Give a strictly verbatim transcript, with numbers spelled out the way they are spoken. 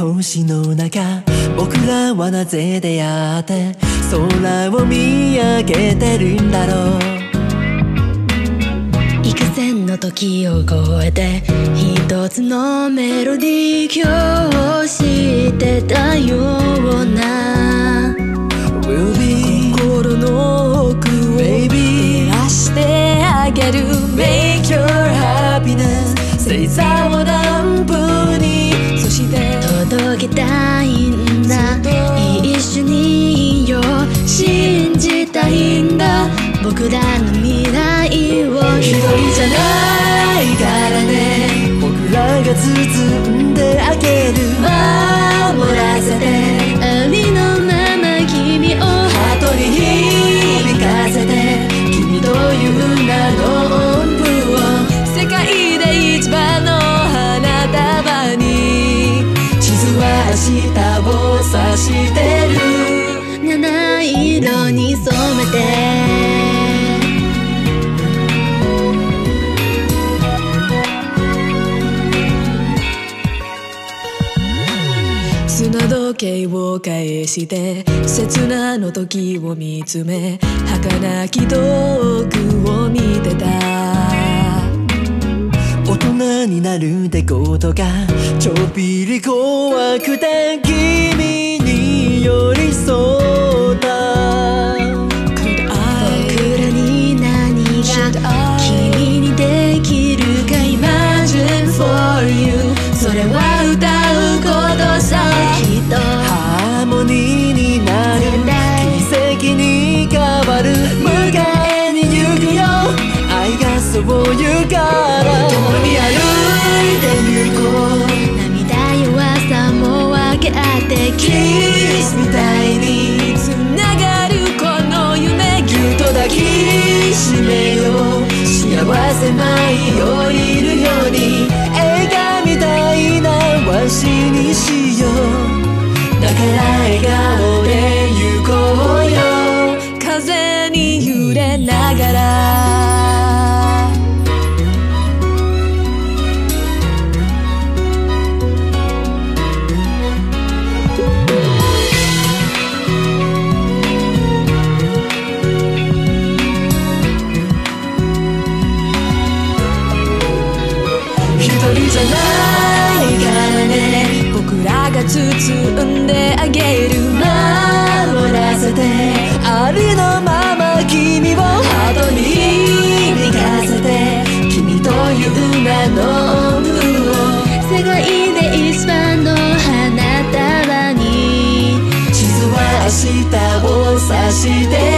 星の中、僕らはなぜ出会って空を見上げてるんだろう。 幾千の時を超えて一つのメロディー今日してたような Will be 心の奥を照らしてあげる Make your happiness 星座を暖風に、そして届けたいんだ、一緒にいよう、信じたいんだ、僕らの未来を。 一人じゃないからね、僕らが包んであげる、守らせてありのまま君をハートに響かせて、君という名の音符を世界で一番の花束に、 地図は明日を指してる、 七色に染めて砂時計を返して刹那の時を見つめ、儚き遠くを見てた。 大人になる出来事がちょっぴり怖くて君に寄り添った。 僕らに何が君にできるか Imagine for you それは歌うことさ、きっとハーモニーになる、奇跡に変わる、迎えに行くよ、愛がそう言うから共に歩いて行こう、 涙弱さも分け合ってキスみたいにつながるこの夢、 ぎゅっと抱きしめよう、幸せ舞い降りるように、映画みたいなワンシーンにしよう、だから笑顔で行こうよ、 風に揺れながら一人じゃないからね、 僕らが包んであげる、 守らせてありのまま君をハートに響かせて、君という名の音符を世界で一番の花束に、 地図は明日を指して